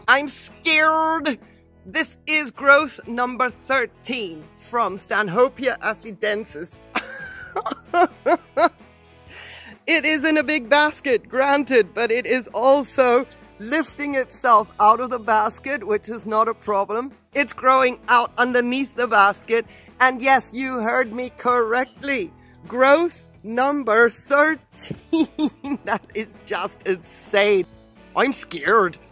I'm scared. This is growth number 13 from Stanhopea Assidensis. It is in a big basket, granted, but it is also lifting itself out of the basket, which is not a problem. It's growing out underneath the basket. And yes, you heard me correctly. Growth number 13. That is just insane. I'm scared.